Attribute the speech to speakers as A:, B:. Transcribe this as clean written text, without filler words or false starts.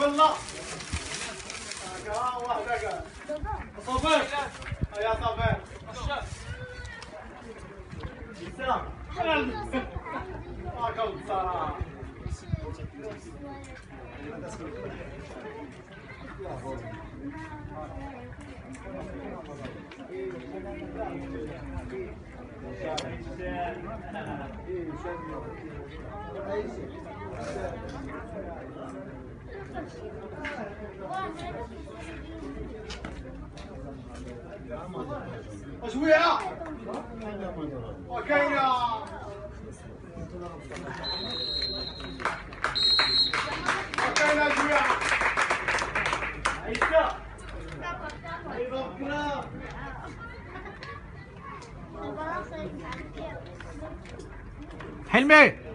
A: بالله واحدة صبر يا صبر يسام اكل صراحة شوية وكاينة وكاينة شوية عيشة أيضا كلام
B: حلمي